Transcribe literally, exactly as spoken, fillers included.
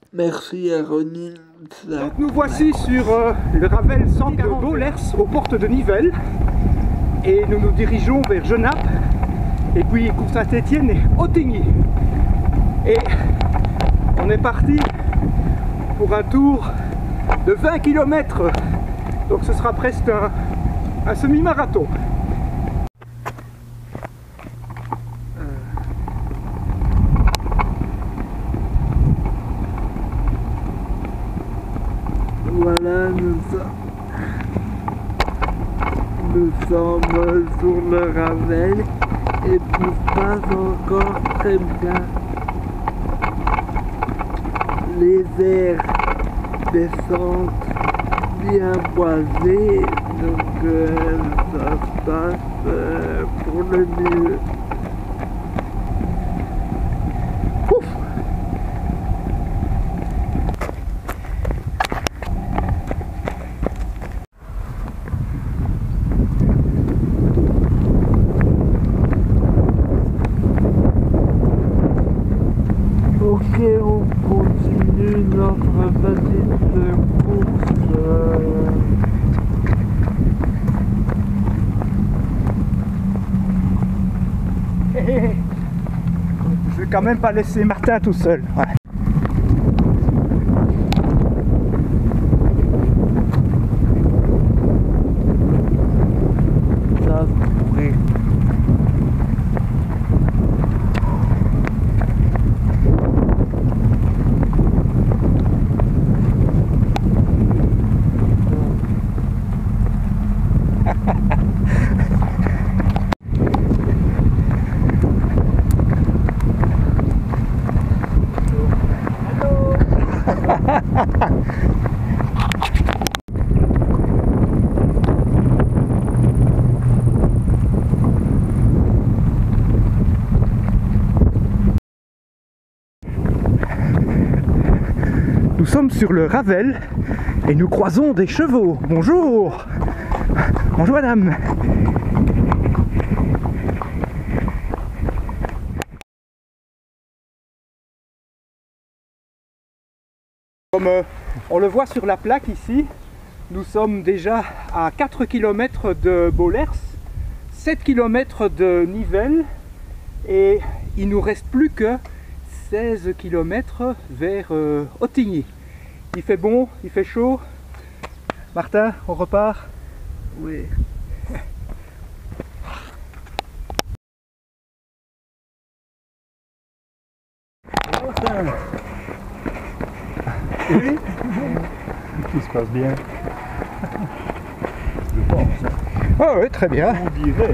Merci à Ronnie. Donc nous voici sur euh, le Ravel cent quarante de Bollers, aux portes de Nivelles. Et nous nous dirigeons vers Genappe, et puis Cours Saint-Étienne et Ottigny. Et on est parti pour un tour de vingt kilomètres. Donc ce sera presque un, un semi-marathon. Voilà, nous sommes, nous sommes sur le Ravel et tout se passe encore très bien. Les airs descendent bien boisés, donc euh, ça se passe euh, pour le mieux. Ouf. Ok, on continue notre petite course. Euh... Je vais quand même pas laisser Martin tout seul. Ouais. Ça se pourrait. Nous sommes sur le Ravel et nous croisons des chevaux. Bonjour. Bonjour madame. Comme euh, on le voit sur la plaque ici, nous sommes déjà à quatre kilomètres de Bollers, sept kilomètres de Nivelles et il nous reste plus que seize kilomètres vers euh, Ottigny. Il fait bon, il fait chaud. Martin, on repart? Oui. Oui. Tout se passe bien. Je pense. Ah oui, très bien. On dirait.